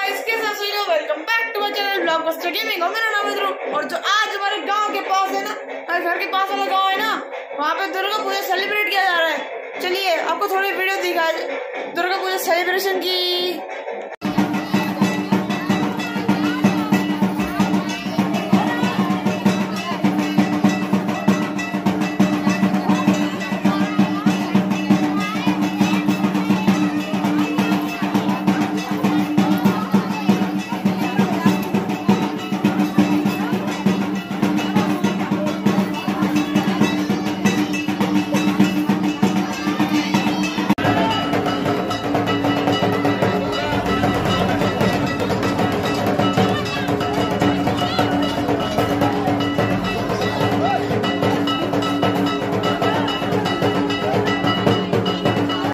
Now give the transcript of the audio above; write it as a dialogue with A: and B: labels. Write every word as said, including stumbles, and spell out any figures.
A: Guys, कैसे हो सभी लोग? Welcome back to my channel blog पिस्टर गेमिंग। और मेरा नाम है ध्रुव। और जो आज हमारे गांव के पास है ना, हमारे घर के पास वाला गांव है ना, वहाँ पे दुर्गा पूजा सेलिब्रेट किया जा रहा है। चलिए आपको थोड़ी वीडियो दिखाए दुर्गा पूजा सेलिब्रेशन की।